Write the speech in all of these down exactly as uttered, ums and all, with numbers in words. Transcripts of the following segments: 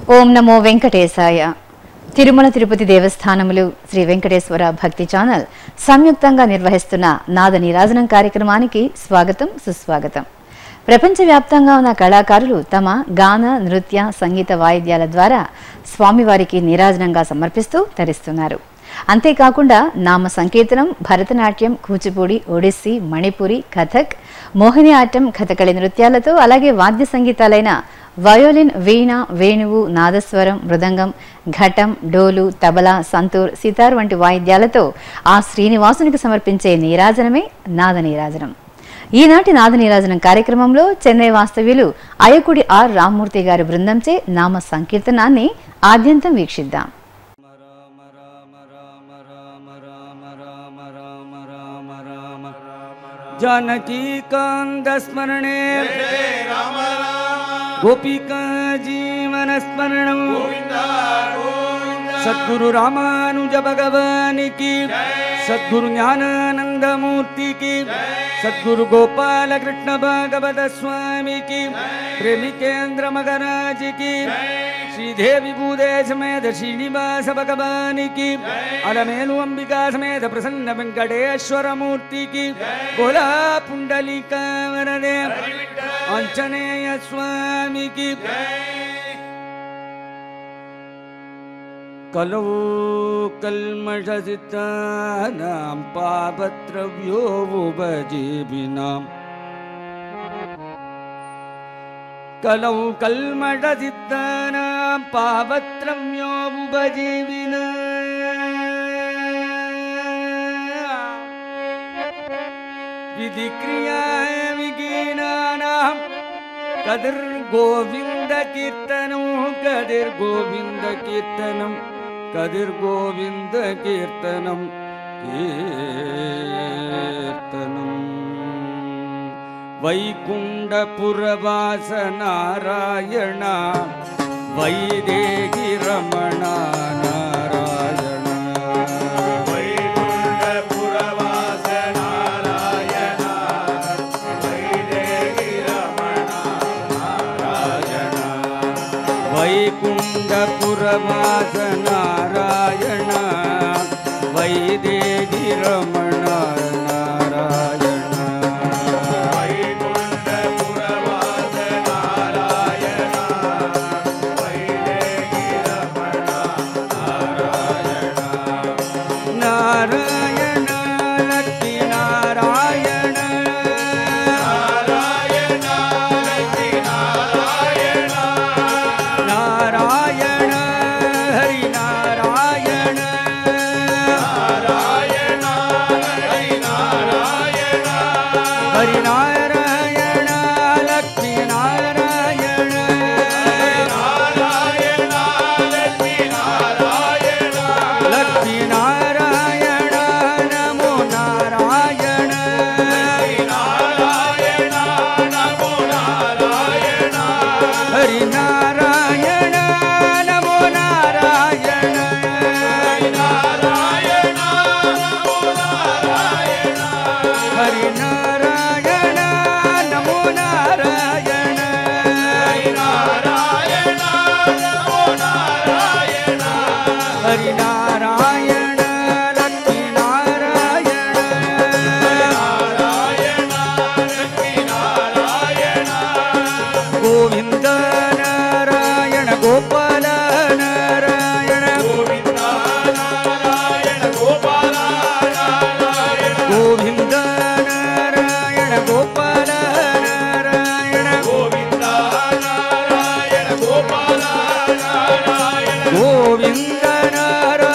ఓం నమో వెంకటేశాయ. తిరుమల తిరుపతి దేవస్థానములు శ్రీ వెంకటేశ్వర భక్తి ఛానల్ సంయుక్తంగా నిర్వహిస్తున్న నాద నీరాజనం కార్యక్రమానికి స్వాగతం, సుస్వాగతం. ప్రపంచవ్యాప్తంగా ఉన్న కళాకారులు తమ గాన, నృత్య, సంగీత వాయిద్యాల ద్వారా స్వామివారికి నీరాజనంగా సమర్పిస్తూ తరిస్తున్నారు. అంతేకాకుండా నామ సంకీర్తనం, భరతనాట్యం, కూచిపూడి, ఒడిస్సీ, మణిపురి, కథక్, మోహిని ఆటం, కథకళి నృత్యాలతో అలాగే వాద్య సంగీతాలైన వయోలిన్, వీణ, వేణువు, నాదస్వరం, మృదంగం, ఘటం, డోలు, తబలా, సంతూర్, సితార్ వంటి వాయిద్యాలతో ఆ శ్రీనివాసునికి సమర్పించే నీరాజనమే నాద నీరాజనం. ఈనాటి నాద నీరాజనం కార్యక్రమంలో చెన్నై వాస్తవ్యులు అయకుడి ఆర్ రామ్మూర్తి గారి బృందంచే నామ సంకీర్తనాన్ని ఆద్యంతం వీక్షిద్దాం. जानकी कांद स्मरणे गोपिका जीवन स्मरणं सद्गुरु रामानुज भगवान की, सद्गुरु ज्ञानानंद मूर्ति की, सद्गुरु गोपाल कृष्ण भागवत स्वामी की, प्रेमी केंद्र मगराज की, श्रीदेवी भूदे समेत श्रीनिवास भगवान की, अलमेलु अंबिका समेत प्रसन्न वेंकटेश्वर मूर्ति की, बोला पुंडलिका वरदे आंजनेय स्वामी की. कलौ कल्मषसितानां पापत्रव्यो भजेभिनां, कलौ कल्मषसितानां पापत्रव्यो भजेभिनां, विधिक्रिया विगीनानां कदिर गोविंद कीर्तनं, कदिर गोविंद कीर्तनं, कदिर गोविंद कीर्तनं कीर्तनं. वैकुंठपुरवास नारायण, वैदेही रमण नारायण, वैकुंठपुरवास नारायण, वैदेही रमण नारायण, वैकुंठपुरवास नारायण, वैदेही रमण नारायण, वैकुंठपुरवास नारायण, वैदेही रमण नारायण, नारायण लक्ष्मी नारायण, नारायण लक्ष्मी नारायण, नारायण हरि नारायण, नारायण हरि नारायण, हरि नारायण लक्ष्मी नारायण, नारायण लक्ष्मी नारायण, लक्ष्मी नारायण नमो नारायण, नारायण नमो नारायण, हरि नारायण नमो नारायण, नारायण नमो नारायण, हरि नारायण नमो नारायण, नारायण नमो नारायण, हरि नारायण लक्ष्मी नारायण, नारायण लक्ष्मी नारायण, गोविंद नारायण गोपाल नारायण, गोविंद नारायण गोपाल नारायण, गोविंद नारायण गोपाल नारायण, गोविंद नारायण गोपाल नारायण, गोविंद नारायण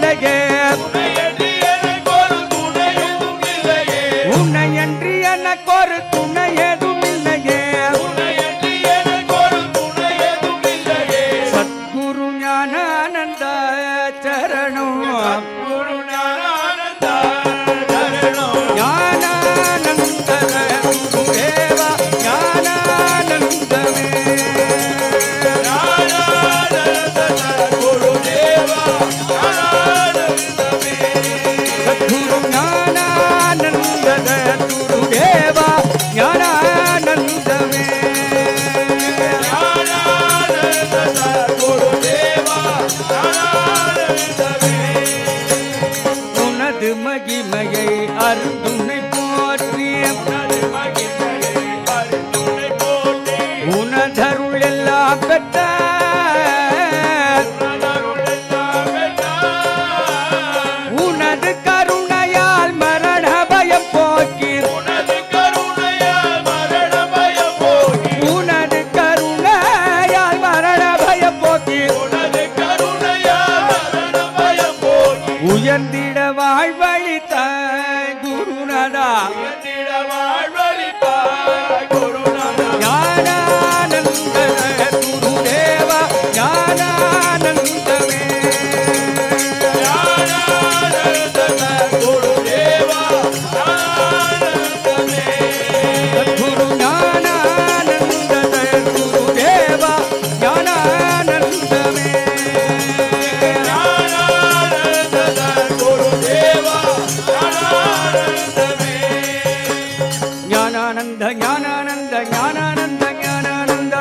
ஞானானந்த ஞானானந்த ஞானானந்த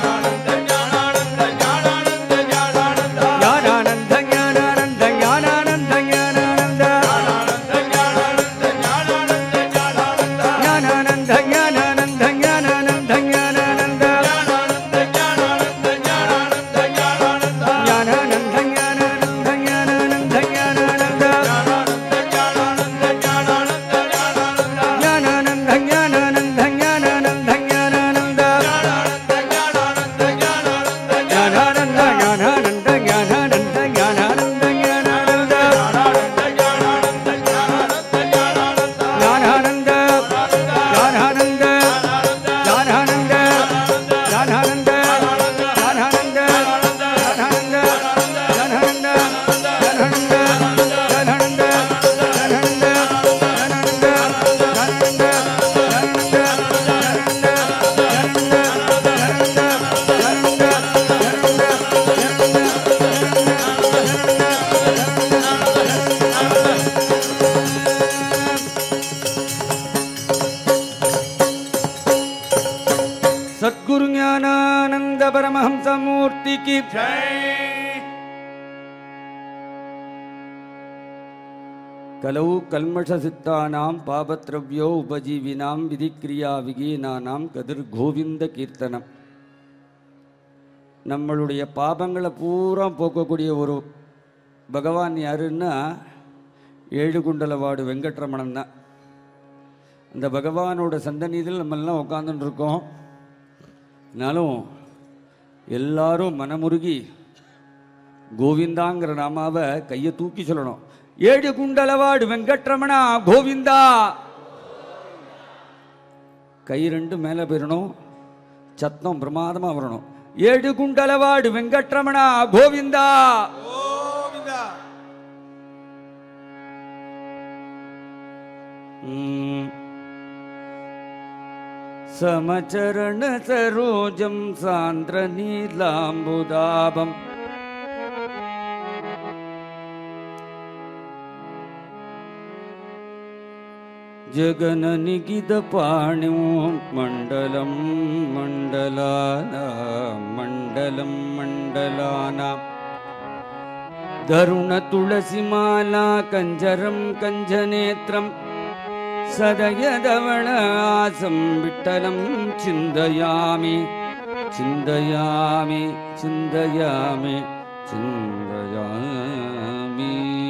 सद्गुरु ज्ञानानंद परमहंस मूर्ति की जय। कलौ कल्मष सिद्धानां पापत्रव्यो उपजीविनां विधिक्रिया विगीनानां कदिर गोविंद कीर्तनम। நம்மளுடைய பாபங்களை பூரா போக்கக்கூடிய ஒரு பகவான் யாருன்னா ஏழு குண்டலவாடு வெங்கட்ரமணன் தான். அந்த பகவானோட சந்தனிதில் நம்மெல்லாம் உட்காந்துட்டு இருக்கோம். நாளும் எல்லாரும் மனமுருகி கோவிந்தாங்கிற நாமாவை கையை தூக்கி சொல்லணும். ஏழு குண்டலவாடு வெங்கட்ரமணா கோவிந்தா. கை ரெண்டு மேலே போயிடணும், சத்தம் பிரமாதமாக வரணும். ஏழு குண்டலவாடு வெங்கட்ரமணா கோவிந்தா கோவிந்தா. समचरण सरोजं सान्द्र नीलाम्बुदाभं जगन निगिद पाणिं मण्डलं मण्डलानां मण्डलं मण्डलानां धरुण तुलसीमाला कञ्जरं कञ्जनेत्रं सदयदवणासं विठ्ठलं चिन्तयामि चिन्तयामि चिन्तयामि चिन्तयामि।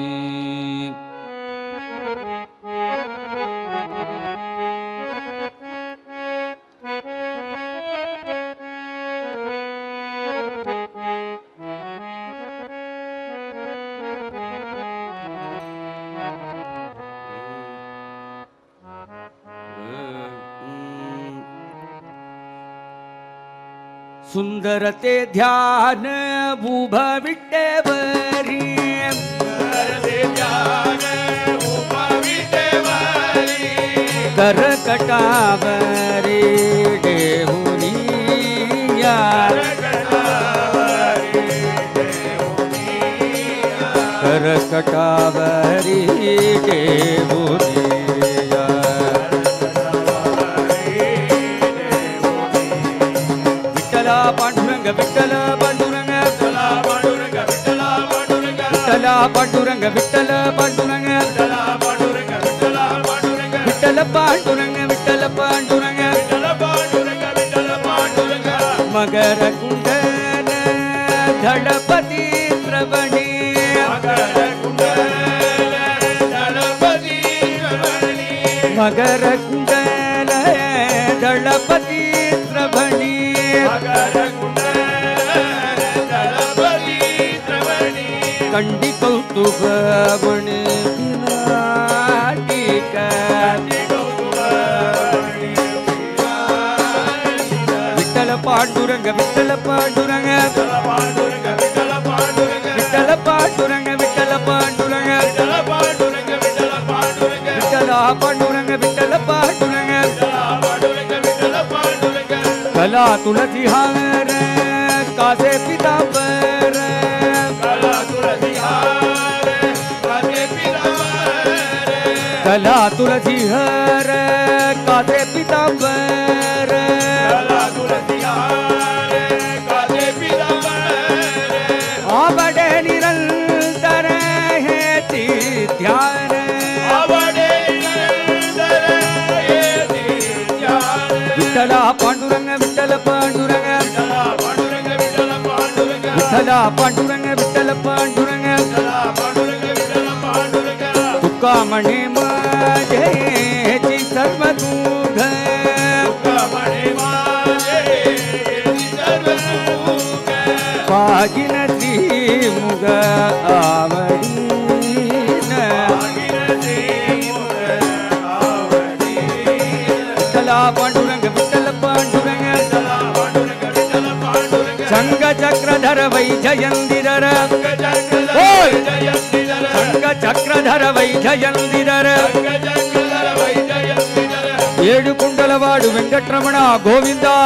सुंदरते ध्यान भूभविट्टेवरी सुंदरते ध्यान भूभविट्टेवरी करकटावरी देहुनिया करकटावरी देहुनिया पांडुरंग विठ्ठल पांडुरंग विठ्ठल पांडुरंग विठ्ठल पांडुरंग विठ्ठल पांडुरंग विठ्ठल पांडुरंग मगर कुंडल धड़पति श्रवणी मगर कुंडल धड़पति श्रवणी कंडी कौतुक बने विठ्ठल पांडुरंग विठ्ठल पांडुरंग विठ्ठल पांडुरंग विठ्ठल पांडुरंग विठ्ठल पांडुरंग विठ्ठल पांडुरंग कला तुलसी हार कासे पीतांबर कला तुलसी हार कासे पीतांबर कला तुलसी हार कासे पीतांबर விட்டல பாண்டுரங்க விட்டலா பாண்டுரங்க விட்டல பாண்டுரங்க துக்காமணி மாஜேதி சர்வதூக பாகினதி முக ஆவடி பாண்டுரங்க விட்டல பாண்டுரங்க சங்க சக்கரதர வைஜயந்திதர சங்க சக்கரதர வைஜயந்திதர ஏழு குண்டலவாடு வெங்கட்ரமணா கோவிந்தா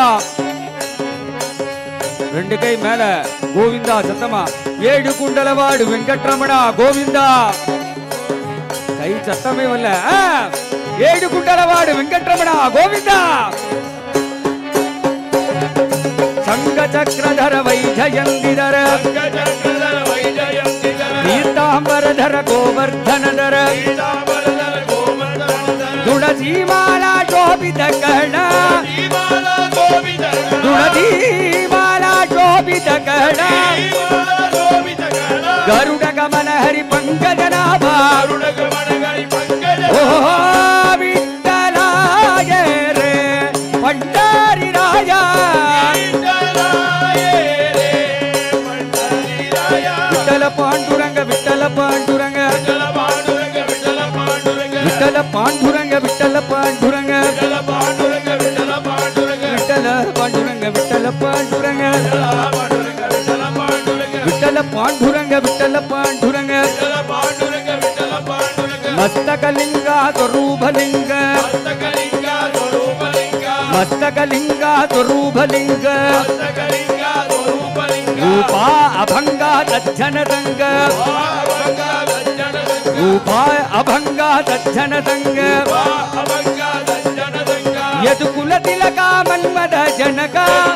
ரெண்டு கை மேல கோவிந்தா சத்தமா ஏழு குண்டலவாடு வெங்கட்ரமணா கோவிந்தா கை சத்தமே வரல ஏழு குண்டலவாடு வெங்கட்ரமணா கோவிந்தா சங்க சக்கரதர வைஜயந்திதர பீதாம்பரதர கோவர்தனதர துளசீமாலா சோபித கண துளசீமாலா சோபித கண கருட கமல ஹரி பங்கஜநாபா ஓ விட்டலாய ரே பண்டாரி ராஜா விட்டல பாண்டுரங்க விட்டல பாண்டுரங்க விட்டல பாண்டுரங்க விட்டல பாண்டுரங்க விட்டல பாண்டுரங்க விட்டல பாண்டுரங்க விட்டல பாண்டுரங்க விட்டல பாண்டுரங்க மஸ்தகலிங்கா ಸ್ವರೂಪಲಿಂಗ ಮಸ್ತಕಲಿಂಗ ಸ್ವರೂಪಲಿಂಗ ರೂಪ ಅಭಂಗ ತಜ್ಜನದಂಗ ರೂಪ ಅಭಂಗ ತಜ್ಜನದಂಗ ಯದು ಕುಲ ತಿಲಕ ಮನ್ಮದ ಜನಕ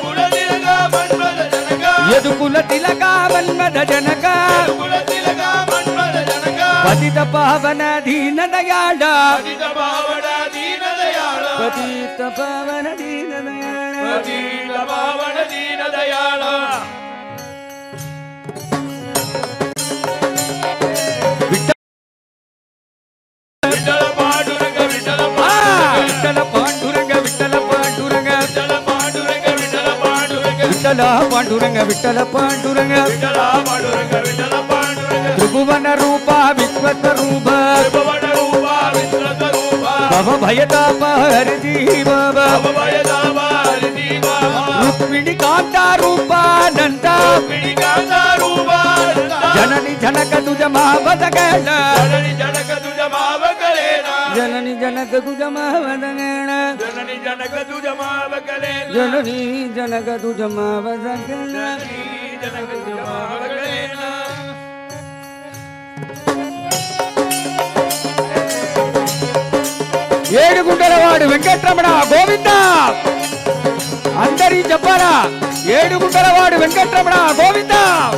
ಯದು ಕುಲ ತಿಲಕ ಮನ್ಮದ ಜನಕ ಪತಿತ ಪಾವನ ದೀನ ದಯಾಳ ಪತಿತ ಪಾವನ ದೀನ ದಯಾಳ ಪತಿತ ಪಾವನ ದೀನ ದಯಾಳ ಪತಿತ ಪಾವನ ದೀನ ದಯಾಳ ವಿಠಲ ಪಾಂಡುರಂಗ ವಿಠಲ ವಿಠಲ ಪಾಂಡುರಂಗ ವಿಠಲ ಪಾಂಡುರಂಗ ವಿಠಲ ಪಾಂಡುರಂಗ ವಿಠಲ ಪಾಂಡುರಂಗ ವಿಠಲ ಪಾಂಡುರಂಗ ವಿಠಲ ಪಾಂಡುರಂಗ ವಿಠಲ ಪಾಂಡುರಂಗ ವಿಠಲ ಪಾಂಡುರಂಗ ತ್ರಿಭುವನ ರೂಪ ವಿಶ್ವಸ್ವರೂಪ ತ್ರಿಭುವನ ರೂಪ ವಿಶ್ವಸ್ವರೂಪ ಭವ ಭಯತಾಪ ಹರಿದಿ ಬಾಬಾ ಭವ ಭಯತಾಪ ಹರಿದಿ ಬಾಬಾ ರುಕ್ಮಿಣಿ ಕಾಂತ ರೂಪ ಅನಂತ ರುಕ್ಮಿಣಿ ಕಾಂತ ರೂಪ ಅನಂತ ಜನನಿ ಜನಕ ತುಜ ಮಾವದಗಣ ಜನನಿ ಜನಕ ತುಜ ಮಾವಕಲೇನ ಜನನಿ ಜನಕ ತುಜ ಮಾವದಗಣ ಜನನಿ ಜನಕ ತುಜ ಮಾವಕಲೇನ ಜನನಿ ಜನಕ ತುಜ ಮಾವದಗಣ ಜನನಿ ಜನಕ ತುಜ ಮಾವಕಲೇನ ఏడుగుండలవాడు వెంకటరమణ గోవింద అందరి చెప్పారా ఏడుగుండలవాడు వెంకటరమణ గోవింద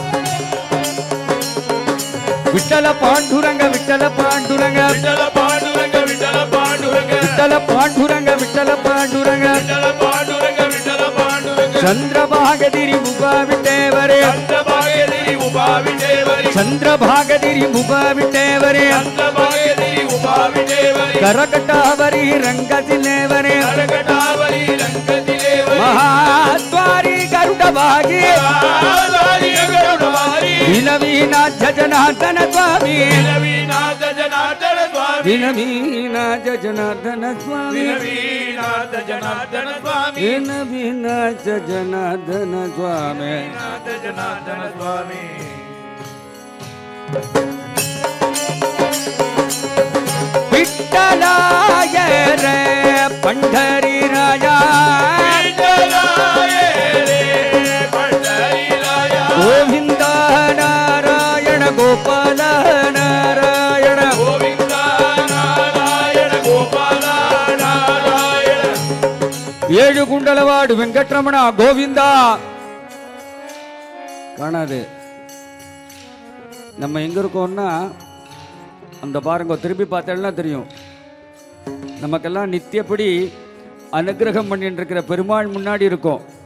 విఠల పాండురంగ విఠల పాండురంగ విఠల పాండురంగ విఠల పాండురంగ విఠల పాండురంగ విఠల పాండురంగ విఠల పాండురంగ విఠల పాండురంగ చంద్రభాగదిరి ముబావిటేవరే చంద్రభాగదిరి ముబావిటేవరే చంద్రభాగదిరి ముబావిటేవరే చంద్రభాగదిరి ముబావిటేవరే కరకటావరి రంగదిలేవరే కరకటావరి రంగదిలేవరే మహాద్వారి గరుడభాగి మహాద్వారి గరుడభాగి వినవీనాథ జనార్దన స్వామి వినవీనాథ జనార్దన స్వామి వినవీనాథ జనార్దన స్వామి వినవీనాథ జనార్దన స్వామి వినవీనాథ జనార్దన స్వామి వినవీనాథ జనార్దన స్వామి విఠలాయ రే పండరీ రాజా విఠలాయ రే పండరీ రాజా గోవింద నారాయణ గోపాల నారాయణ గోవింద నారాయణ గోపాల నారాయణ ఏడు గుండలవాడు వెంకటరమణ గోవింద காணாது நம்ம எங்க இருக்கோம்னா அந்த பாருங்க திரும்பி பார்த்தேன்னா தெரியும் நமக்கெல்லாம் நித்தியப்படி அனுகிரகம் பண்ணிட்டு இருக்கிற பெருமாள் முன்னாடி இருக்கும்.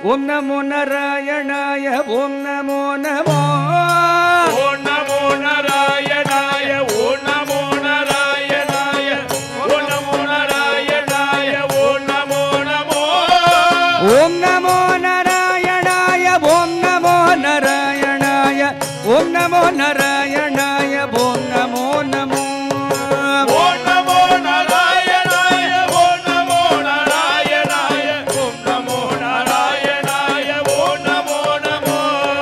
ஓம் நமோ நாராயணாய ஓம் நமோ நமோ ஓம் நமோ நாராயணாய ஓம் நமோ நாராயணாய ஓம் நமோ நாராயணாய ஓம் நமோ நமோ ஓம் நமோ நாராயணாய ஓம் நமோ நாராயணாய ஓம் நமோ நாராயணாய ஓம் நமோ நமோ ஓம் நமோ நாராயணாய ஓம் நமோ நாராயணாய ஓம் நமோ நாராயணாய ஓம் நமோ நமோ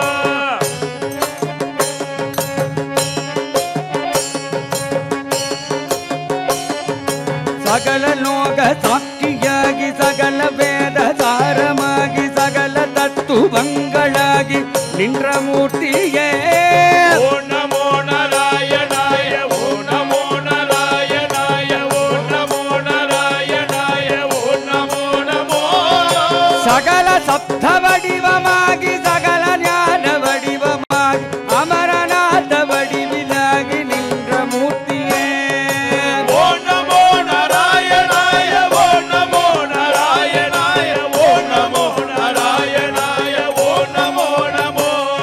சகல லோக சாட்சியாகி சகல வேத சாரமாகி சகல தத்துவங்களாகி நின்ற மூர்த்தியே ஓம் நமோ நாராயணாய ஓம் நமோ நாராயணாய ஓம் நமோ நாராயணாய ஓம் நமோ நமோ சகல சப்த வடிவமாகி சகல ஞான வடிவமாகி அமரநாத வடிவிலாகி நின்ற மூர்த்தியே ஓம் நமோ நாராயணாய ஓம் நமோ நாராயணாய ஓம் நமோ நாராயணாய ஓம் நமோ நமோ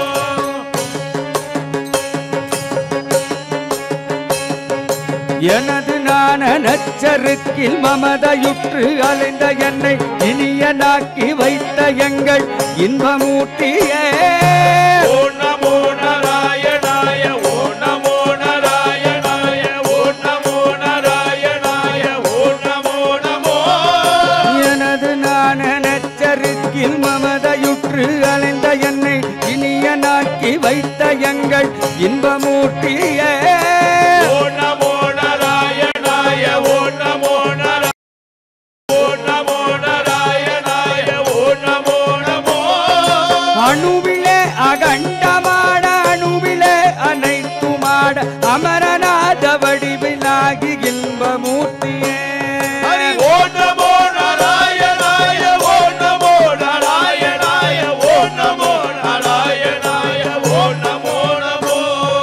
எனது நான நச்சருக்கில் மமதையுற்று அலைந்த என்னை இனியனாக்கி வைத்த எங்கள் இன்பமூர்த்தியே ஓம் நமோ நாராயணாய ஓம் நமோ நாராயணாய ஓம் நமோ நாராயணாய ஓம் நமோ நமோ எனது நான நச்சருக்கில் மமதையுற்று அலைந்த என்னை இனியனாக்கி வைத்த எங்கள் இன்பமூர்த்தியே ஓம் நமோ நாராயணாய ஓம் நமோ நாராயணாய ஓம் நமோ நாராயணாய ஓம் நமோ நமோ அணுவிலே அகண்டமாட அணுவிலே அனைத்துமாட அமரநாத வடிவிலாகி இன்பமூர்த்தியே ஹரி ஓம் நமோ நாராயணாய ஓம் நமோ நாராயணாய ஓம் நமோ நாராயணாய ஓம் நமோ நமோ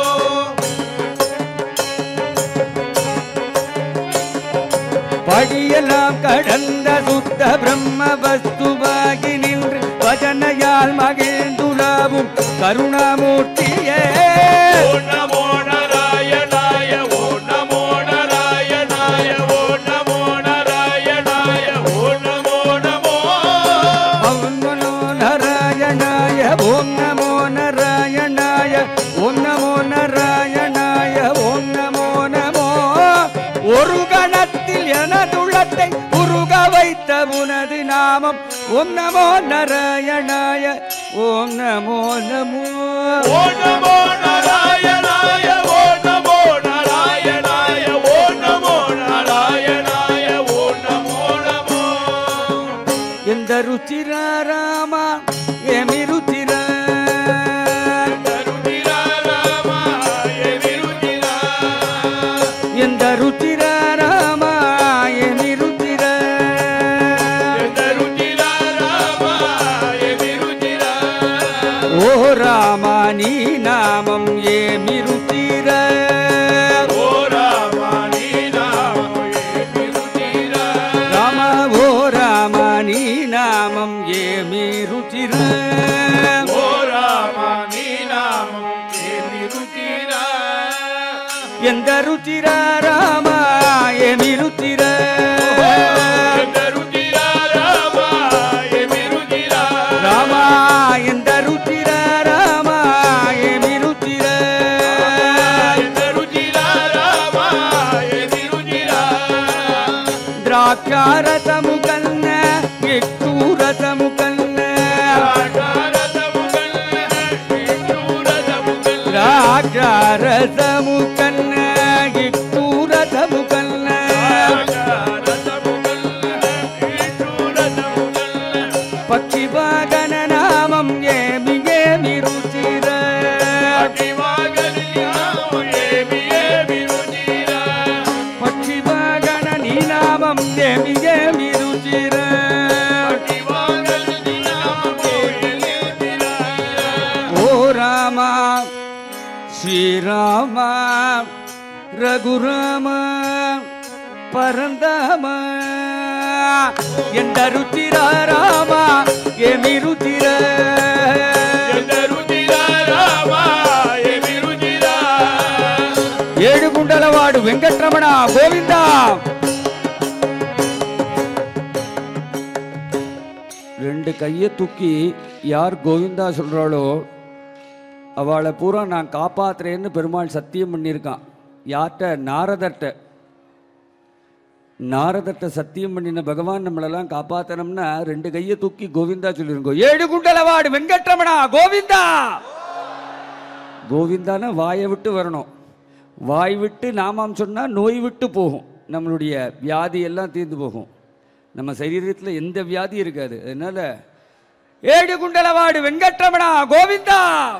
படியெல்லாம் கடந்த சுத்த பிரம்ம வஸ்துவாகி நின்று பஜனையால் மகிழ்ந்துலாவும் கருணாமூர்த்தியே ஓம் நமோ நாராயணாய ஓம் நமோ நாராயணாய ஓம் நமோ நாராயணாய ஓம் நமோ நமோ ஓம் நமோ நாராயணாய ஓம் நமோ நாராயணாய ஓம் நமோ நாராயணாய ஓம் நமோ நமோ ஒரு கணத்தில் எனதுள்ளத்தை உருக வைத்த உனது நாமம் ஓம் நமோ நாராயணாய ஓம் நமோ நமோ ஓம் நமோ நாராயணாய ஓம் நமோ நாராயணாய ஓம் நமோ நாராயணாய ஓம் நமோ நமோ எந்த ருச்சிரா ராமா ஏமி ருச்சிரா கருணிரா ராமா எவிருதிரா எந்த ருச்சிரா ராமா ஏமி ருச்சிரா கருணிரா ராமா எவிருதிரா ஓ ராமா நீ நாமம் ஏமி ருச்சிரா ஓ ராமா நீ நாமம் எவிருதிரா ராமா ஓ ராமா நீ நாமம் ஏமி ருச்சிரா ஓ ராமா நீ நாமம் எவிருதிரா எந்த ருச்சிரா ராமா ஏமி ருச்சிரா கருணிரா ராமா எவிருதிரா ராமா எந்த ருச்சிரா ராமா ஏமி ருச்சிரா கருணிரா ராமா எவிருதிரா ద్రాక్షారసము కన్న ఎక్కురసము కన్న ద్రాక్షారసము కన్న ఎక్కురసము కన్న పక్షి వాగన నామం ఏమి ఏమి రుచిర పక్షి వాగన నీ నామం ఏమి ఏమి రుచిర ఓ రామ శ్రీరామ రఘురామ పరందామ ఎంత రుచిరా రామ ఏమి రుచిరా ఎంత రుచిరా రామ ఏమి రుచిరా ఏడుగుండలవాడు వెంకటరమణ గోవింద. ரெண்டு கையை தூக்கி யார் கோவிந்தா சொல்கிறாளோ அவளை பூரா நான் காப்பாற்றுறேன்னு பெருமாள் சத்தியம் பண்ணியிருக்கான். யார்கிட்ட? நாரதர்கிட்ட. நாரதர்கிட்ட சத்தியம் பண்ணின பகவான் நம்மளெல்லாம் காப்பாற்றணும்னா ரெண்டு கையை தூக்கி கோவிந்தா சொல்லிருங்கோ. ஏழு குண்டலவாடு வெங்கட்ரமணா கோவிந்தா. கோவிந்தானா வாயை விட்டு வரணும். வாய் விட்டு நாமம் சொன்னால் நோய் விட்டு போகும். நம்மளுடைய வியாதி எல்லாம் தீர்ந்து போகும். நம்ம சரீரத்தில் எந்த வியாதி இருக்காது. அதனால ஏழு குண்டலவாடு வெங்கட்ரமணா கோவிந்தா.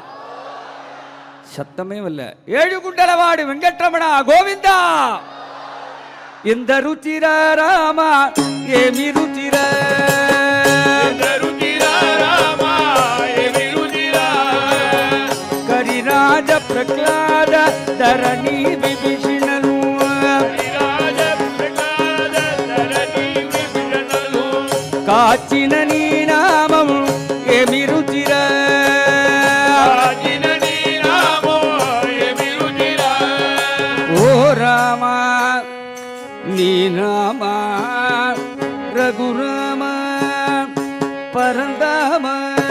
சத்தமே வரல. ஏழு குண்டலவாடு வெங்கட்ரமணா கோவிந்தா. இந்த ருச்சிர ராம ஏமி ருச்சிர ఎంత రుచిరా రామ ఏమి రుచిరా కరిరాజ ప్రహ్లాద ధరణి విభీషణను హరిరాజ ప్రహ్లాద ధరణి విభీషణను కాచిన నీ నామము ఏమి రుచిర కాచిన నీ నామము ఏమి రుచిరా ఓ రామ నీ నామ రఘురామ పరందామ.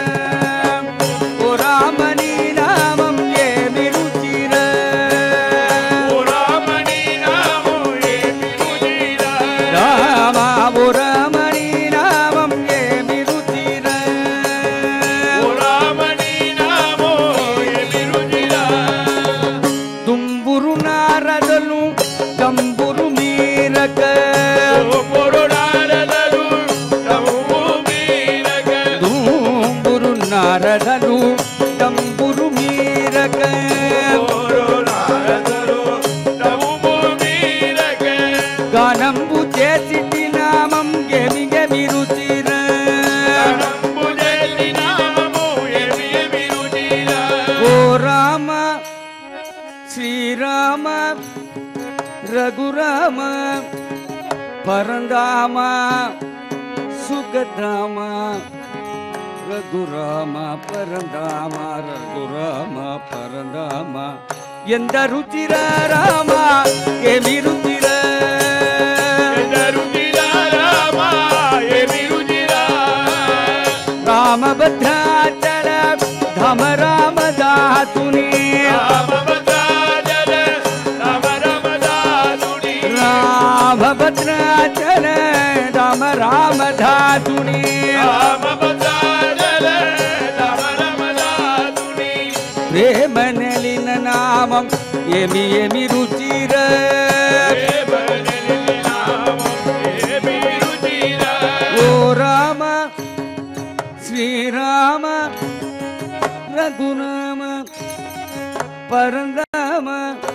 ఓ రామ నీ నామం ఏమి రుచిర ఓ రామ నీ నామము ఏమి రుచిరా రామ. ఓ రామ నీ నామం ఏమి రుచిర ఓ రామ నీ నామము ఏమి రుచిరా తుంబురు నారదలు తంబురు మీరక తుంబురు నారదలు తంబురు మీరక తుంబురు నారదలు తంబురు మీరక తుంబురు నారదలు తంబురు మీరక గానంబు చేసిటి నామం ఏమి ఏమి రుచిర గానంబు చేసి నామము ఏమి ఏమి రుచిరా ఓ రామ శ్రీరామ రఘురామ పరందామ సుఖధామ రఘురామ పరందామ రఘురామ పరందామ. ఎంత రుచిర రామ ఏమి రుచిర ఎంత రుచిరా రామ ఏమి రుచిరా రామభద్రాచల ధమ రామ దాతుని రామభద్రాచల రామ రామదాసుని రామభద్రాచల ధమ రామ ధాతుని రామభద్రాచల రామ రామదాసుని ప్రేమ నెలిన నామం ఏమి ఏమి రుచిర ప్రేమనిధి నామము ఏమి రుచిరా ఓ రామ శ్రీరామ రఘురామ పరందామ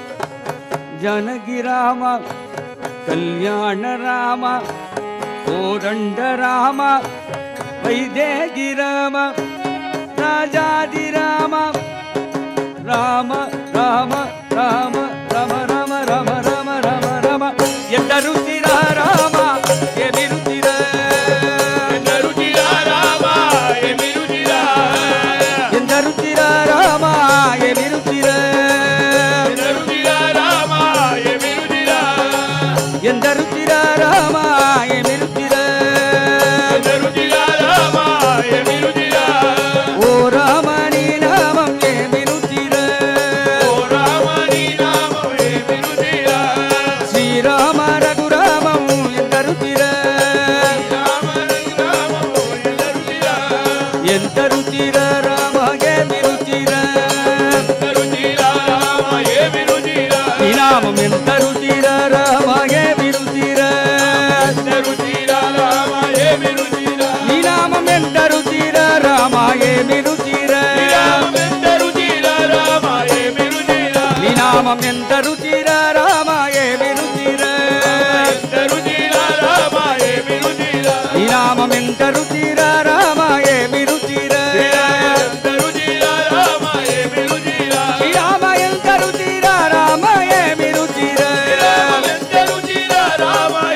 జనకి రామ కళ్యాణ రామ కోదండ రామ వైదేగి రామ రాజాది రామ రామ రామ రామ రమ రమ రమ రమ రమ రమ. ఎంత రుచిర రామ ఏమి రుచిర ఎంత రుచిరా రామ ఏమి రుచిరా ఎంత రుచిర రామ ఏమి రుచిర ఎంత రుచిరా రామ ఏమి రుచిరా ఎంత రుచిర రామ ఏమి రుచిర ఎంత రుచిరా రామ ఏమి రుచిరా ఓ రామ నీ నామం ఏమి రుచిర ఓ రామ నీ నామము ఏమి రుచిరా శ్రీరామ రఘురామం ఎంత రుచిర రామ నీ నామము ఎంత రుచిరా ఎంత రుచిర రామ ఏమి రుచిర ఎంత రుచిరా రామ ఏమి రుచిరా నీ నామం ఎంత రుచిర రామ ఏమి రుచిర ఎంత రుచిరా రామ ఏమి రుచిరా నీ నామం ఎంత రుచిర రామ ఏమి రుచిర రామ ఎంత రుచిరా రామ ఏమి రుచిరా నీ నామం ఎంత రుచిర రామ ఏమి రుచిర ఎంత రుచిరా రామ ఏమి రుచిరా నీ నామం ఎంత రుచిర రామ ఏమి రుచిర ఎంత రుచిరా రామ ఏమి రుచిరా శ్రీరామ ఎంత రుచిర రామ ఏమి రుచిర రామ ఎంత రుచిరా రామ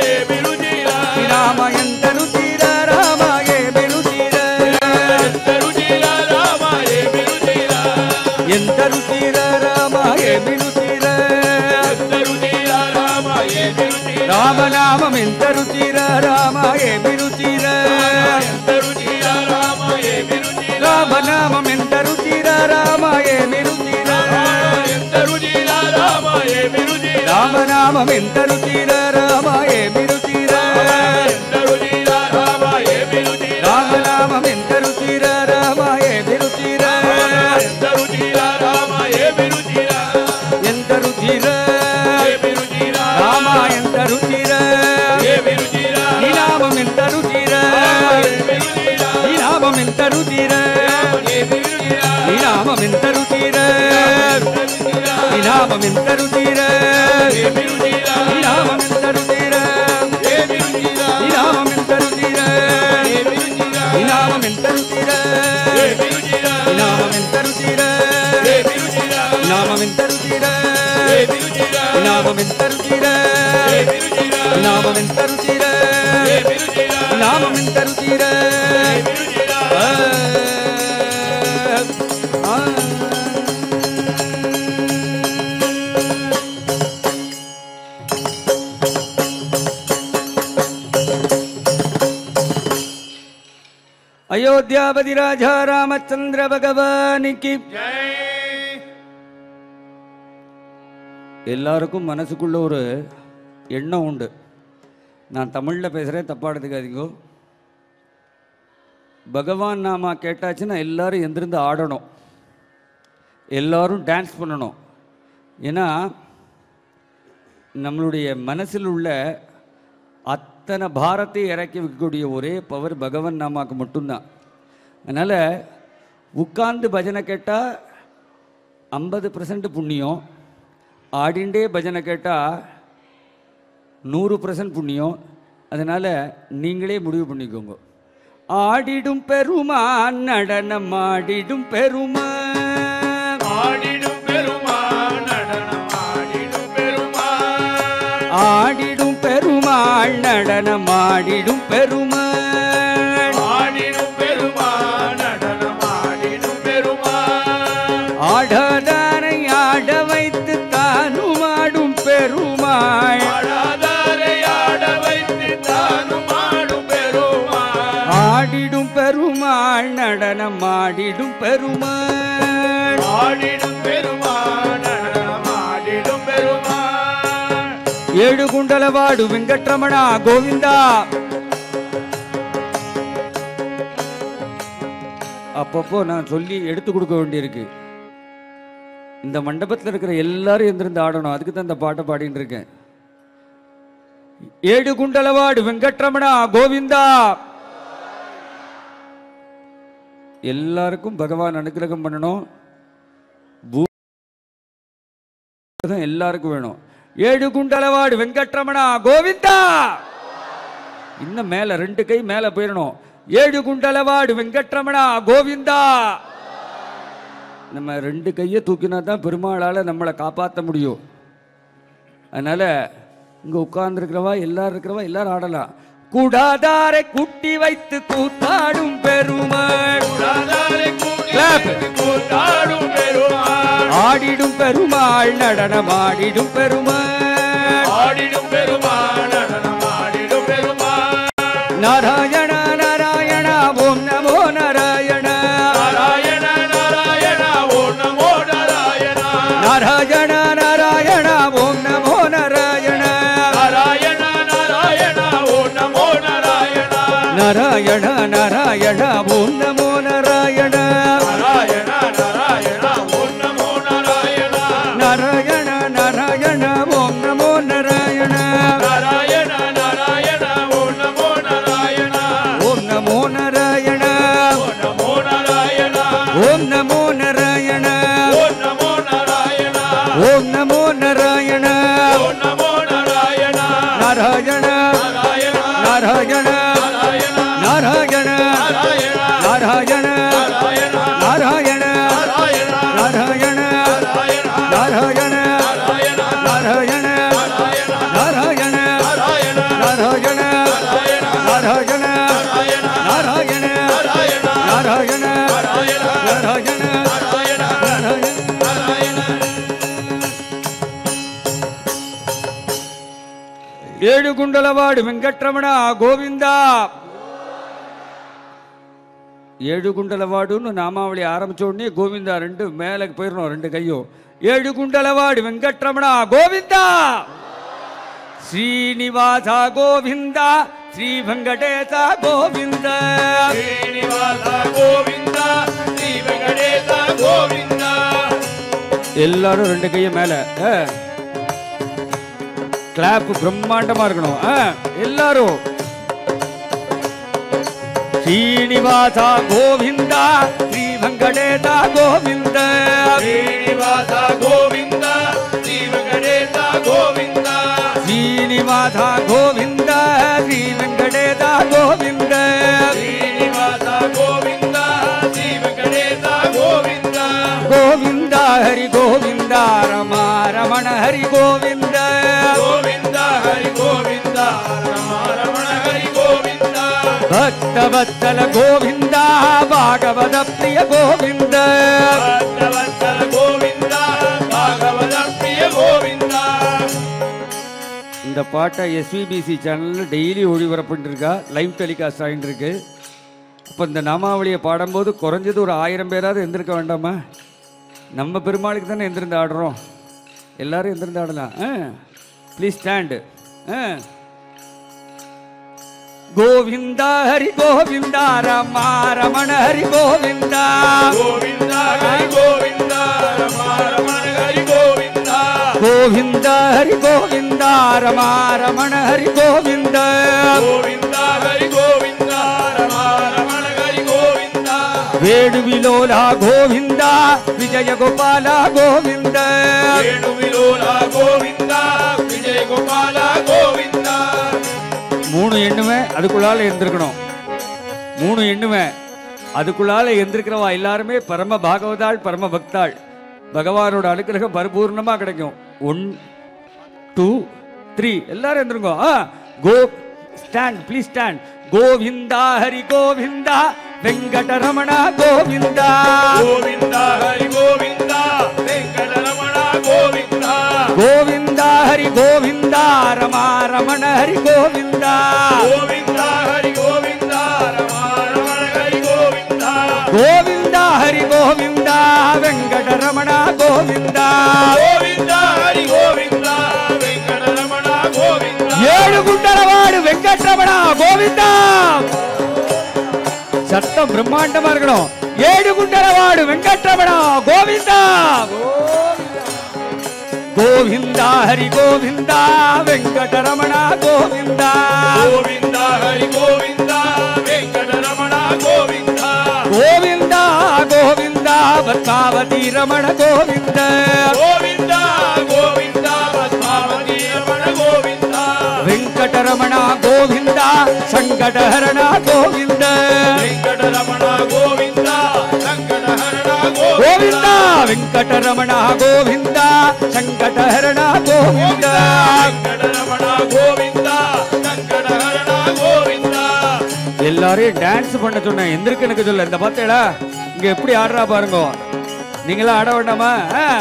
ఎంత రుచిర రామ ఏమి రుచిర రామనామం ఎంత రుచిర రామ ఏమి రుచిర రామనామం ఎంత రుచిర రామ ఏమి రుచిర రామనామం ఎంత రుచిర రామ ఏమి రుచిర రామనామం ఎంత రుచిర రామ ఏమి రుచిర ఎంత రుచిర రామ ఎంత రుచిర నీ నామం ఎంత రుచిర నీ నామం ఎంత రుచిర నీ నామం ఎంత రుచిర నీ నామం ఎంత రుచిర నీ నామం ఎంత రుచిర నీ నామం ఎంత రుచిర నీ నామం ఎంత రుచిర నీ నామం ఎంత రుచిర నామం ఎంత రుచిర నామం ఎంత రుచిర నామం ఎంత రుచిర నామం ఎంత రుచిర அயோத்தியாபதி ராஜா ராமச்சந்திர பகவானுக்கு எல்லாருக்கும் மனசுக்குள்ள ஒரு எண்ணம் உண்டு. நான் தமிழில் பேசுகிறேன், தப்பாக எடுத்துக்காதீங்க. பகவான் நாமா கேட்டாச்சுன்னா எல்லாரும் எந்திருந்து ஆடணும், எல்லாரும் டான்ஸ் பண்ணணும். ஏன்னா நம்மளுடைய மனசில் உள்ள அத்தனை பாரத்தை இறக்கி வைக்கக்கூடிய ஒரே பவர் பகவான் நாமாக்கு மட்டும்தான். அதனால் உட்கார்ந்து பஜனை கேட்டால் ஐம்பது பர்சன்ட் புண்ணியம், ஆடிண்டே பஜனை கேட்டால் நூறு பர்சன்ட் புண்ணியம். அதனால் நீங்களே முடிவு பண்ணிக்கோங்க. ஆடிடும் பெருமான் நடனம் ஆடிடும் பெருமான் ஆடிடும் பெருமான் நடனம் ஆடிடும் பெருமான் ஆடிடும் பெருமாள் நடனம் ஆடிடும் பெருமான் ஆடிடும் பெருமான் நடனம் ஆடிடும் பெருமான் ஆடாதாரை ஆட வைத்து தானும் ஆடும் பெருமாள் ஆடாதாரை ஆட வைத்து தானும் ஆடும் பெருமான் ஆடிடும் பெருமாள் நடனம் ஆடிடும் பெருமாள் ஆடிடும் பெருமான் நடனம் ஆடிடும் பெருமான் ஏழு குண்டலவாடு வெங்கட்ரமணா கோவிந்தா. அப்பப்போ நான் சொல்லி எடுத்து கொடுக்க வேண்டியிருக்கு. இந்த மண்டபத்தில் இருக்கிற எல்லாரும் எந்திருந்து ஆடணும், அதுக்கு தான் இந்த பாட்டை பாடிட்டு இருக்கேன். ஏழு குண்டலவாடு வெங்கட்ரமணா கோவிந்தா. எல்லாருக்கும் பகவான் அனுகிரகம் பண்ணணும், எல்லாருக்கும் வேணும். ஏழு குண்டலவாடு வெங்கட்ரமணா கோவிந்தா. இன்னும் மேல ரெண்டு கை மேல போயிடணும். ஏழு குண்டலவாடு வெங்கட்ரமணா கோவிந்தா. நம்ம ரெண்டு கையை தூக்கினா தான் பெருமாளால் நம்மளை காப்பாற்ற முடியும். அதனால இங்க உட்கார்ந்துருக்கிறவா எல்லாரும் இருக்கிறவா எல்லாரும் ஆடலாம். கூடாதாரை கூட்டி வைத்து கூத்தாடும் பெருமாள் ஆடிடும் பெருமாள் நடனம் ஆடிடும் பெருமாள் ஆடிடும் பெருமான் நடனம் ஆடிடும் பெருமான் நாராயண நாராயண ஓம் நமோ நாராயண நாராயண நாராயண ஓம் நமோ நாராயண நாராயண நாராயண ஓம் நமோ நாராயண நாராயண நாராயண ஓம் நமோ நாராயண நாராயண நாராயண ஓம் நமோ நாராயண நாராயண நாராயண ஓம் நமோ நாராயண நாராயண நாராயண ஓம் நமோ நாராயண நாராயண நாராயண ஓம் நமோ நாராயண ஓம் நமோ நாராயண ஓம் நமோ நாராயண ஓம் நமோ நாராயண ஓம் நமோ நாராயண ஓம் நமோ நாராயண ஓம் நமோ நாராயண நாராயண நாராயண நாராயண நாராயண நாராயண நாராயண நாராயண ఏడుగుండలవాడు వెంకట్రమణ గోవిందా. ఏడుగుండలవాడు నామావళి ఆరంభించోడిని గోవిందా రెండు మేలకు పోయిన రెండు కయ్యో. ఏడుగుండలవాడు వెంకట్రమణ గోవిందా. శ్రీనివాస గోవింద శ్రీ వెంకటేశ గోవింద. శ్రీనివాస గోవింద శ్రీ వెంకటేశ గోవింద. எல்லாரும் ரெண்டு கைய மேல கிளாப் பிரம்மாண்டமா இருக்கணும் எல்லாரும். ஸ்ரீனிவாச கோவிந்த ஸ்ரீ வெங்கடேச கோவிந்த. ஸ்ரீனிவாச கோவிந்த ஸ்ரீ வெங்கடேச கோவிந்த. ஸ்ரீனிவாச கோவிந்த ஸ்ரீ வெங்கடேச கோவிந்த. ஸ்ரீனிவாச கோவிந்த ஸ்ரீ வெங்கடேச கோவிந்த. கோவிந்த ஹரி கோவிந்த ரம ரமண ஹரி கோவிந்த. கோவிந்த ஹரி கோவிந்த ரம ரமண ஹரி கோவிந்த. பக்தவத்சல கோவிந்த பாகவத பிரிய கோவிந்த. பக்தவத்சல கோவிந்த பாகவத பிரிய கோவிந்த. இந்த பாட்டை எஸ்விபிசி சேனல்ல டெய்லி ஒளிபரப்பிட்டு இருக்கா, லைவ் டெலிகாஸ்ட் ஆகிட்டு இருக்கு. அப்போ இந்த நாமாவளியை பாடும்போது குறைஞ்சது ஒரு ஆயிரம் பேராவது எந்திருக்க வேண்டாமா? நம்ம பெருமாளுக்கு தானே எந்திருந்து ஆடுறோம், எல்லாரும் எந்திருந்து ஆடலாம். Please stand. கோவிந்தா ஹரி கோவிந்தா ரமா ரமண ஹரி கோவிந்தா. கோவிந்தா ஹரி கோவிந்தா ரமா ரமண ஹரி கோவிந்தா. கோவிந்தா ஹரி கோவிந்தா ரமா ரமண ஹரி கோவிந்தா. கோவிந்தா ஹரி கோவிந்தா ரமா ரமண ஹரி கோவிந்தா. வேணுவிலோலா கோவிந்தா விஜய கோபால கோவிந்தா. வேணுவிலோலா கோவிந்தா விஜய கோபால கோவிந்தா. மூணு எண்ணுவேன் அதுக்குள்ளால எந்திருக்கணும். மூணு எண்ணுவேன் அதுக்குள்ளால எந்திருக்கிறவா எல்லாருமே பரம பாகவதாள் பரம பக்தாள். பகவானோட அனுக்கிரகம் பரிபூர்ணமா கிடைக்கும். ஒன் டூ த்ரீ எல்லாரும் எந்திருங்க. Go stand, please stand. Govinda Hari Govinda Venkataramana Govinda. Govinda Hari Govinda Venkataramana Govinda. Govinda Hari Govinda Rama Ramana Hari Govinda. Govinda Hari Govinda Rama Ramana Hari Govinda. Govinda Hari Govinda Venkataramana Govinda. Govinda Hari Govinda Venkataramana Govinda. ஏழு குண்டலவாடு வெங்கட்ரமணா கோவிந்தா. சத்தம் பிரம்மாண்டமா இருக்கணும். ஏழு குண்டலவாடு வெங்கட்ரமணா கோவிந்தா. கோவிந்தா ஹரி கோவிந்தா வெங்கடரமணா கோவிந்தா. கோவிந்தா ஹரி கோவிந்தா வெங்கடரமணா கோவிந்தா. கோவிந்தா கோவிந்தா பத்மாவதி ரமண கோவிந்தா. கோவிந்தா கோவிந்தா பத்மாவதி ரமண கோவிந்தா. வெங்கடரமணா கோவிந்தா சங்கடஹரணா கோவிந்தா. வெங்கடரமணா கோவிந்தா சங்கடஹரணா கோவிந்தா வெங்கடரமணா கோவிந்தா சங்கடஹரணா கோவிந்தா. வெங்கடரமணா கோவிந்தா சங்கடஹரணா கோவிந்தா. எல்லாரையும் டான்ஸ் பண்ண சொன்னேன், எந்திருக்கு எனக்கு சொல்ல. இந்த பார்த்தேடா இங்க எப்படி ஆடுறா பாருங்க. நீங்களா ஆட வேண்டாமா?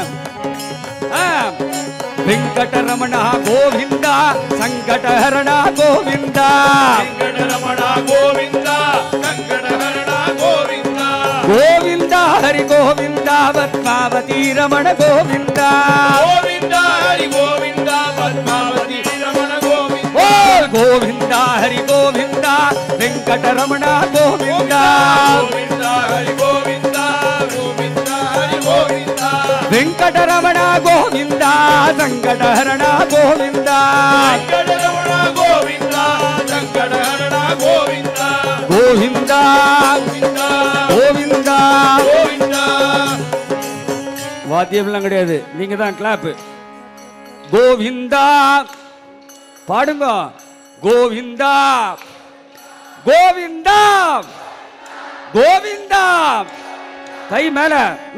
வெங்கடரமணா கோவிந்தா சங்கடஹரணா கோவிந்தா. வெங்கடரமணா கோவிந்தா சங்கடஹரணா கோவிந்தா. கோவிந்தா ஹரி கோவிந்தா பத்மாவதி ரமண கோவிந்தா. கோவிந்தா ஹரி கோவிந்தா பத்மாவதி ரமண கோவிந்தா. ஓ கோவிந்தா ஹரி கோவிந்தா வெங்கடரமணா கோவிந்தா. கோவிந்தா ஹரி கோவிந்தா கோவிந்தா ஹரி கோவிந்தா. வெங்கடரமணா கோவிந்தா சங்கடஹரணா கோவிந்தா. வெங்கடரமணா கோவிந்தா சங்கடஹரணா கோவிந்தா. கோவிந்தா கோவிந்தா கோவிந்தா. கோவிந்தா. வாத்தியம்லாம் கிடையாது, நீங்க தான் கிளாப். கோவிந்தா பாடுங்க. கோவிந்தா கோவிந்தா கோவிந்தா. கை மேல.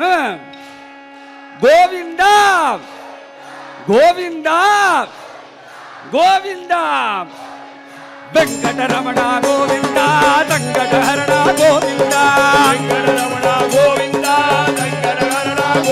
கோவிந்தா கோவிந்தா கோவிந்தா. வெங்கடரமணா கோவிந்தா சங்கடஹரணா கோவிந்தா. வெங்கடரமணா கோவிந்தா சங்கடஹரணா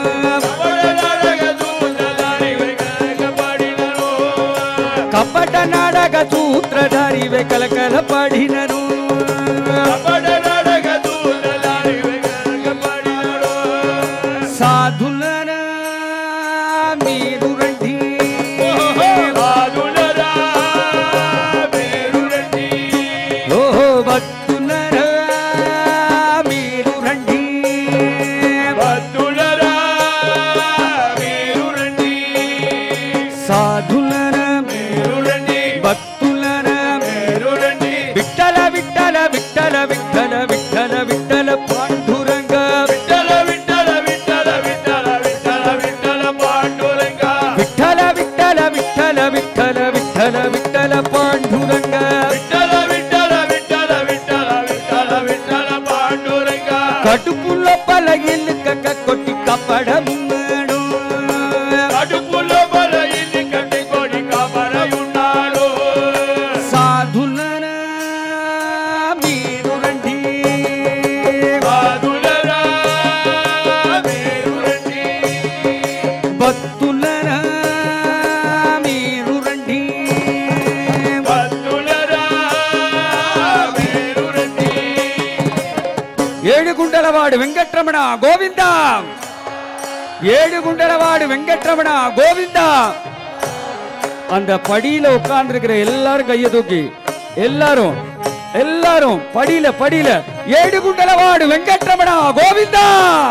ಕಪಟ ನಾಟಕ ಸೂತ್ರಧಾರಿವೆ ಕಲಕಲ ಪಾಡಿನರು ಸಾಧುಲರ ಮೀರು ರಂಡಿ ಓಹೋ ಭಕ್ತುಲರ ಮೀರು ರಂಡಿ ಸಾಧುಲರ ಭಕ್ತುಲರ ವಿಠಲ ವಿಠಲ ವಿಠಲ ವಿಠಲ ವಿಠಲ ವಿಠಲ ಪಾಂಡುರಂಗ ವಿಠಲ ವಿಠಲ ವಿಠಲ ವಿಠಲ ವಿಠಲ ವಿಠಲ ಪಾಂಡುರಂಗ ವಿಠಲ ವಿಠಲ ವಿಠಲ ವಿಠಲ ವಿಠಲ ವಿಠಲ ಪಾಂಡುರಂಗ ವಿಠಲ ವಿಠಲ ವಿಠಲ ವಿಠಲ ವಿಠಲ ವಿಠಲ ಪಾಂಡುರಂಗ ಕಡುಪುಲ ಪಲಗಿಲ್ ಕಕ್ಕ ಕೊಟ್ಟಿ ಕಪಡ ಮುನ್ನಡು ಕಡುಪುಲ ಪಲಗಿಲ್ ಕಟ್ಟಿ ಕೊಡಿ ಕಪಡ ಉನ್ನಾಡು ಸಾಧುಲರ ಮೀರು ರಂಡಿ ಸಾಧುಲರ ಮೀರು ರಂಡಿ ಭಕ್ತುಲರ ಮೀರು ರಂಡಿ ಭಕ್ತುಲರ ಮೀರು ರಂಡಿ ஏழுகுண்டலவாடு வெங்கட்ரமணா கோவிந்தா ஏழுகுண்டலவாடு வெங்கட்ரமணா கோவிந்தா அந்த படியில உட்கார்ந்து இருக்கிற எல்லாரும் கையை தூக்கி எல்லாரும் எல்லாரும் படியில படியில ஏழுகுண்டலவாடு வெங்கட்ரமணா கோவிந்தா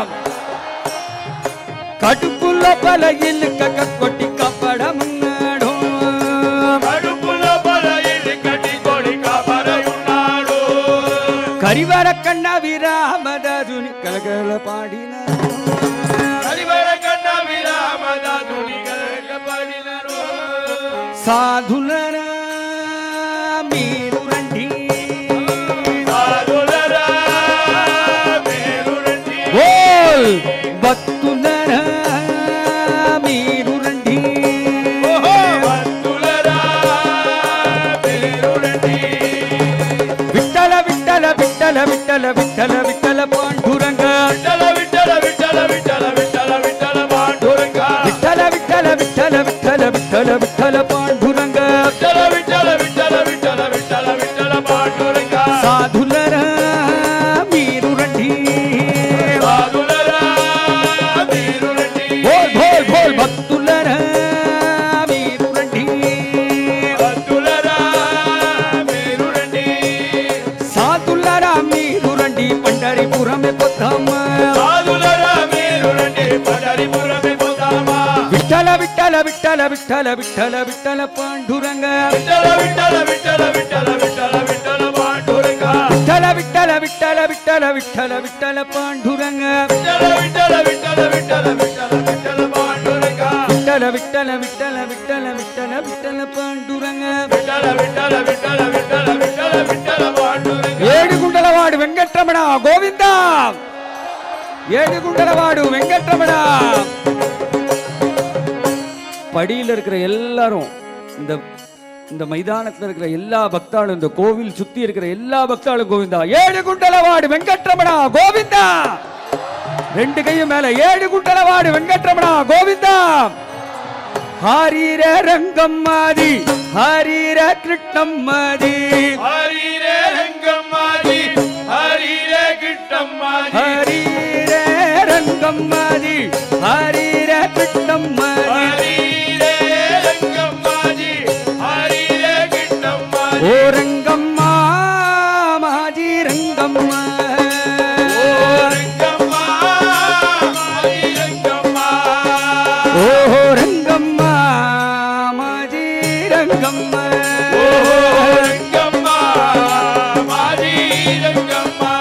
கடுப்புள்ள பலையில் கக்க கொட்டி கப்படம் கடுப்புள்ள பலையில் கட்டி கொடி கப்படையுன்னாடோ கரிவர கண்ண விராமதாதுனி கலகல பாடின கரிவர கண்ண விராமதாதுனி கலகல பாடினரோ சாதுலர மீரு ರಂಡಿ ಸಾಧುಲರ ಮೀರು ರಂಡಿ ಓಲ್ ಭಕ್ತುಲರ ಮೀರು ರಂಡಿ ಓಹೋ ಭಕ್ತುಲರ ಮೀರು ರಂಡಿ ವಿಠಲ ವಿಠಲ ವಿಠಲ ವಿಠಲ ವಿಠಲ ವಿಠಲ ಪಾಂಡುರಂಗ ವಿಠಲ ವಿಠಲ ವಿಠಲ ವಿಠಲ ವಿಠಲ ವಿಠಲ ಪಾಂಡುರಂಗ ವಿಠಲ ವಿಠಲ ವಿಠಲ ವಿಠಲ ವಿಠಲ ವಿಠಲ ಪಾಂಡುರಂಗ ವಿಠಲ ವಿಠಲ ವಿಠಲ ವಿಠಲ ವಿಠಲ ವಿಠಲ ಪಾಂಡುರಂಗ ಸಾಧುಲರ ಮೀರು ರಂಡಿ ಸಾಧುಲರ ಮೀರು ರಂಡಿ ಬೋಲ್ ಬೋಲ್ ಬೋಲ್ ಭಕ್ತುಲರ ಮೀರು ರಂಡಿ ಭಕ್ತುಲರ ಮೀರು ರಂಡಿ ಸಾಧುಲರ ಮೀರು ರಂಡಿ ಪಂಡರಿಪುರಮೆ ಪೊತ್ತಮ್ಮ ಸಾಧುಲರ ಮೀರು ರಂಡಿ ಪಂಡರಿಪುರಮೆ ಪೊತ್ತಮ್ಮ ವಿಠಲ ವಿಠಲ ವಿಠಲ ವಿಠಲ ವಿಠಲ ವಿಠಲ ಪಾಂಡುರಂಗ ವಿಠಲ ವಿಠಲ ವಿಠಲ ವಿಠಲ ವಿಠಲ ವಿಠಲ ಪಾಂಡುರಂಗ ವಿಠಲ ವಿಠಲ ವಿಠಲ ವಿಠಲ ವಿಠಲ ವಿಠಲ ಪಾಂಡುರಂಗ ವಿಠಲ ವಿಠಲ ವಿಠಲ ವಿಠಲ ವಿಠಲ ವಿಠಲ ಪಾಂಡುರಂಗ ವಿಠಲ ವಿಠಲ ವಿಠಲ ವಿಠಲ ವಿಠಲ ವಿಠಲ ಪಾಂಡುರಂಗ ವಿಠಲ ವಿಠಲ ವಿಠಲ ವಿಠಲ ವಿಠಲ ವಿಠಲ ಪಾಂಡುರಂಗ ಏಳುಗುಂಡಲವಾಡು வெங்கட்ரமண கோவிந்தா ஏழுகுண்டலவாடு வெங்கட்ரமண படியில் இருக்கிற எல்லாரும் இந்த இந்த மைதானத்தில் இருக்கிற எல்லா பக்தாளும் இந்த கோவில் சுத்தி இருக்கிற எல்லா பக்தாளும் கோவிந்தா ஏழுகுண்டலவாடு வெங்கட்ரமணா கோவிந்தா ரெண்டு கையும் மேல ஏழுகுண்டலவாடு வெங்கட்ரமணா கோவிந்தா ஹரிர ரங்கம்மாதி ஹரிர கிருஷ்ணம்மாதி ஹரிர ரங்கம்மாதி ஹரிர கிருஷ்ணம்மாதி ஹரிர ரங்கம்மாதி ஹரிர கிருஷ்ணம்மாதி ஓ ரங்கம்மா மாஜி ரங்கம்மா ஓ ரங்கம்மா மாஜி ரங்கம்மா ஓ ரங்கம்மா மாஜி ரங்கம்மா ஓ ரங்கம்மா மாஜி ரங்கம்மா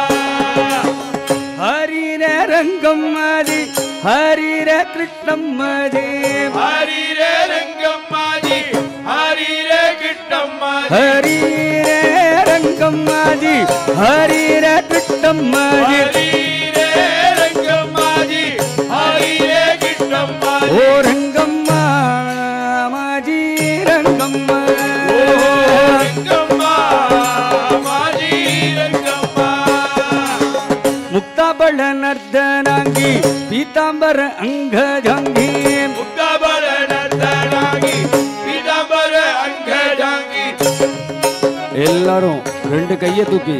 ஹரிர ரங்கம்மாதி ஹரிர கிருஷ்ணம்மாதி ஹரிர ரங்கம்மாதி ஹரிர கிருஷ்ணம்மாதி ஹரிர ரங்கம்மாதி ஹரிர கிருஷ்ணம்மாதி ஹரிர ரங்கம்மாதி ஹரிர கிருஷ்ணம்மாதி ஓ ரங்கம்மா மாஜி ரங்கம்மா ஓ ரங்கம்மா மாஜி ரங்கம்மா முக்தாபல நர்தனாங்கி பீதாம்பர பீதாம்பர அங்கஜாங்கி முக்தாபர நர்த்தனாகி பீதாம்பர அங்கஜாங்கி. எல்லாரும் ரெண்டு கையை தூக்கி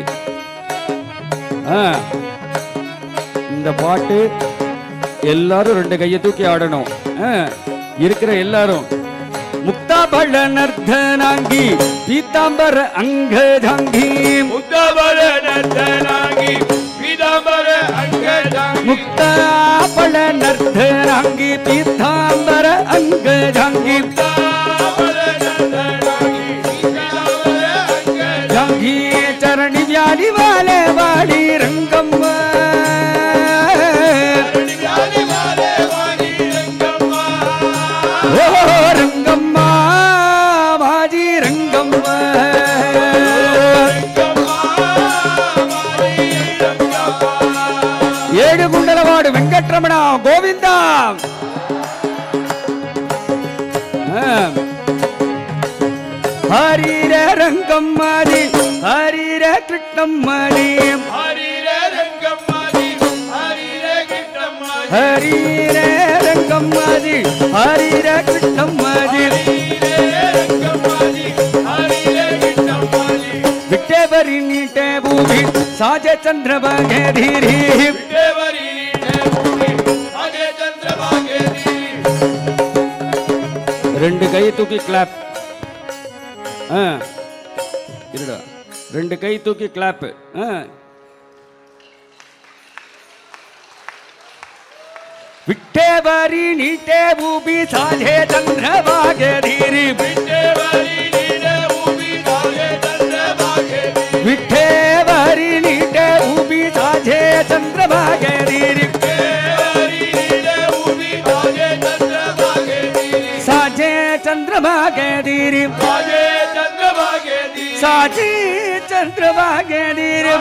இந்த பாட்டு எல்லாரும் ரெண்டு கையை தூக்கி ஆடணும். இருக்கிற எல்லாரும் முக்தாபல நர்த்தனாங்கி பீதாம்பர அங்கஜாங்கி முக்தாபர நர்த்தனாகி பீதாம்பர அங்கஜாங்கி. முக்தாபல நர்த்தனாங்கி பீதாம்பர அங்கஜாங்கி ஜாங்கி சரணி வியாலி வாலே வாடி ரங்கம்மா ஓ ரங்கம்மா வாஜி ரங்கம்மா ஏடு குண்டலவாடு வெங்கட்ரமணா கோவிந்தா. ஹரிர ரங்கம்மாதி ஹரிர கிருஷ்ணம்மாதி ஹரிர ரங்கம்மாதி ஹரிர கிருஷ்ணம்மாதி ஹரிர ரங்கம்மாதி ஹரிர கிருஷ்ணம்மாதி விட்டேவரி நீட்டே பூமி சாஜ சந்திரபாகே தீரி விட்டேவரி நீட்டே பூமி சாஜ சந்திரபாகே தீரி. ரெண்டு கை தூக்கி கிளாப். இருடா ரெண்டு கை தூக்கி கிளாப். விட்டேவரி நீட்டே பூமி சாஜே சந்திரபாகே தீரி விட்டேவரி நீட்டே பூமி சாஜே சந்திரபாகே தீரி விட்டேவரி நீட்டே பூமி சாஜே சந்திரபாகே தீரி சாஜே சந்திரபாகே தீரி சாஜி சந்திரபாகே தீரி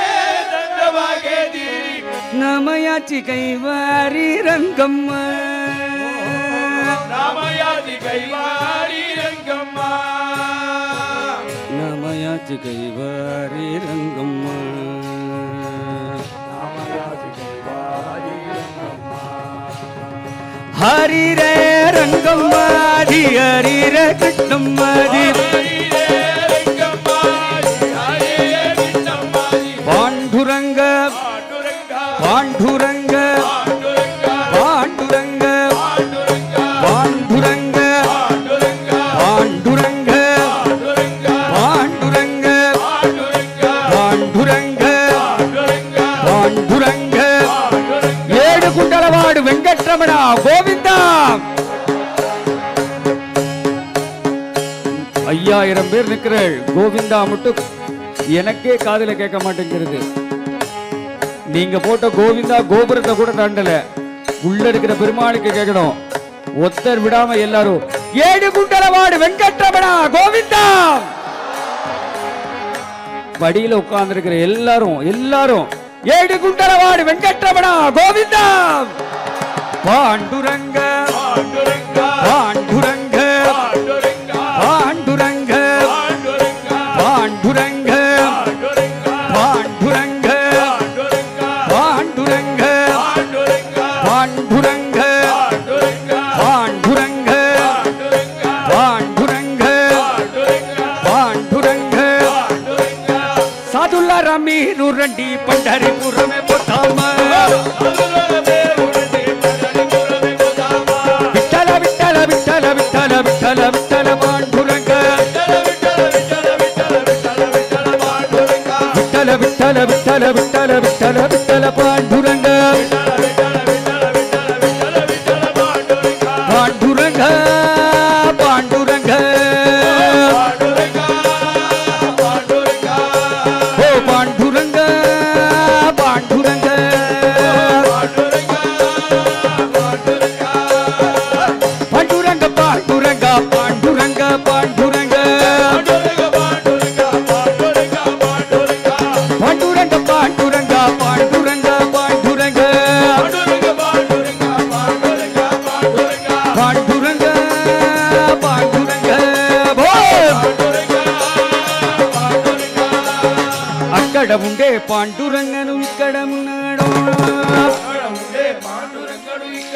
நமயாச்சி கைவாரி ரங்கம்மா ராமயாதி கைவாரி ரங்கம்மா நமயாச்சி கைவாரி ரங்கம்மா ஹரிரே ரங்கம்மாதி ஹரிர கிருஷ்ணம்மாதி பாண்டுரங்க பாண்டுரங்க பாண்டுரங்க பாண்டுரங்க பாண்டுரங்க பாண்டுரங்க பாண்டுரங்க பாண்டுரங்க ஏடு குண்டலவாடு வெங்கட்ரமணா கோவிந்தா. ஐயாயிரம் பேர் நிற்கிறாள். கோவிந்தா மட்டும் எனக்கே காதுல கேட்க மாட்டேங்கிறது. நீங்க போட்ட கோவிந்தா கோபுரத்தை கூட தாண்டல, உள்ள இருக்கிற பெருமாளுக்கு கேட்கணும். ஒத்தர் விடாம எல்லாரும் ஏடு குண்டலவாடு வெங்கட்ரமணா கோவிந்தா. படியில உட்கார்ந்து இருக்கிற எல்லாரும் எல்லாரும் ஏடு குண்டலவாடு வெங்கட்ரமணா கோவிந்தா. பாண்டுரங்க பாண்டுரங்க பாண்டுரங்க பாண்டுரங்க பாண்டுரங்க பாண்டுரங்க பாண்டுரங்க பாண்டுரங்க பாண்டுரங்க பாண்டுரங்க சாதுல்லா ராமி நூரண்டி பண்டரிபுரமே போதாம விட்டல விட்டல விட்டல விட்டல விட்டல விட்டல பாண்டுரங்க விட்டல விட்டல விட்டல விட்டல விட்டல விட்டல பாண்டுரங்க பாண்டுரங்க பாண்டுரங்க ஓ பாண்டுரங்க பாண்டுரங்க பாண்டுரங்க பாண்டுரங்க பாண்டுரங்க பாண்டுரங்க பாண்டுரங்க பாண்டுரங்க பாண்டுரங்க பாண்டுரங்க பாண்டுரங்க பாண்டுரங்க అక్కడ ఉండే పాండురంగను ఇక్కడ ఉన్నాడు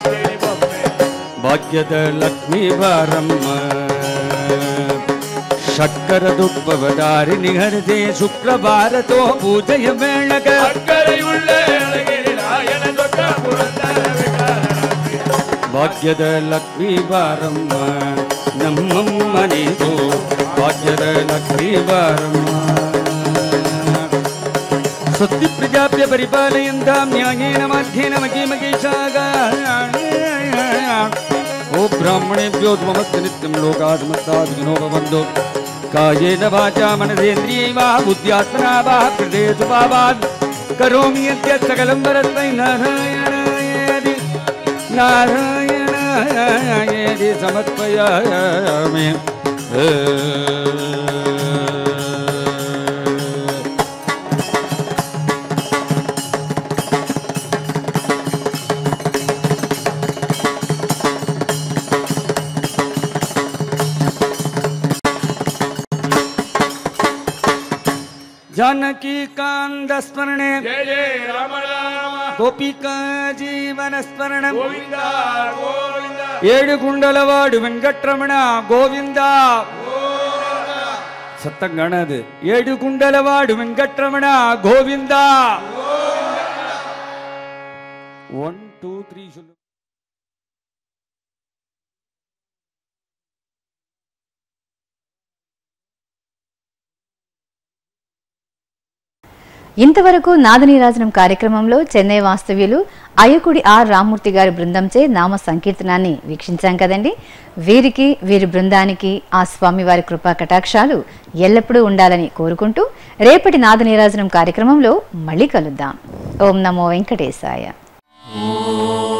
ಭಾಗ್ಯದ ಲಕ್ಷ್ಮೀ ಬಾರಮ್ಮ ಶಕ್ಕರ ದುಪ್ಪವದಾರಿಣಿ ಹರಿದೆ ಶುಕ್ರವಾರತೋ ಪೂಜೆಯ ಮೇಳಗ ಭಾಗ್ಯದ ಲಕ್ಷ್ಮೀ ಬಾರಮ್ಮ ನಮ್ಮಮ್ಮ ನೀನು ಭಾಗ್ಯದ ಲಕ್ಷ್ಮೀ ಬಾರಮ್ಮ ಸ್ವಸ್ತಿ ಪ್ರಜಾಪ್ಯ ಪರಿಪಾಲಯಂತಾಂ ನ್ಯಾಯೇನ ಮಾಧ್ಯೇನ ಮಗೀ ಮಗೀಶಾಗ ಓ ಬ್ರಾಹ್ಮಣೇಭ್ಯೋ ತ್ವಮಸ್ತು ನಿತ್ಯಂ ಲೋಕಾಃ ಸಮಸ್ತಾಃ ಸುಖಿನೋ ಭವಂತು ಕಾಯೇನ ವಾಚಾ ಮನಸೇಂದ್ರಿಯೈಃ ವಾ ಬುದ್ಧ್ಯಾತ್ಮನಾ ವಾ ಪ್ರಕೃತೇಷು ಭಾವಾತ್ ಕರೋಮಿ ಯದ್ಯತ್ ಸಕಲಂ ಪರಸ್ಮೈ ನಾರಾಯಣಾಯೇತಿ ನಾರಾಯಣಾಯೇತಿ ಸಮರ್ಪಯಾಮಿ जानकी कांद स्मरणे जय जय राम राम गोपिका जीवन स्मरण गोविंद गोविंद ఏడు గుండలవాడు వెంకట్రమణ గోవింద సత్తంగానది ఏడు గుండలవాడు Venkatramana Govinda one two three ఇంతవరకు నాదనీరాజనం కార్యక్రమంలో చెన్నై వాస్తవ్యులు అయ్యకుడి ఆర్ రామ్మూర్తి గారి బృందంచే నామ సంకీర్తనాన్ని వీక్షించాం కదండి. వీరికి వీరి బృందానికి ఆ స్వామివారి కృపా కటాక్షాలు ఎల్లప్పుడూ ఉండాలని కోరుకుంటూ రేపటి నాదనీరాజనం కార్యక్రమంలో మళ్ళీ కలుద్దాం. ఓం నమో వెంకటేశాయ.